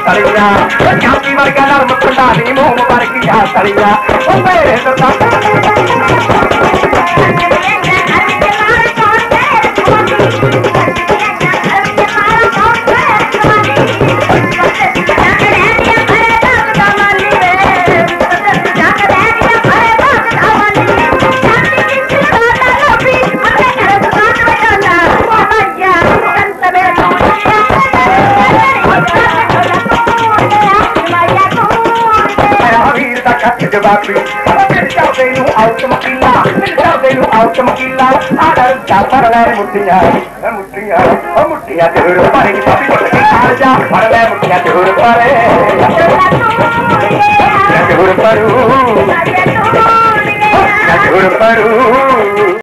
तलिया चांदी वर्गा नरम पंडाली मोम वर्गिया तलिया मेरे जवाबी मिल आउट मकीला आडर पर मुठिया मुठिया मुठिया जरूर पर जा पर मुठिया जरूर पर जरूर परू जरूर परू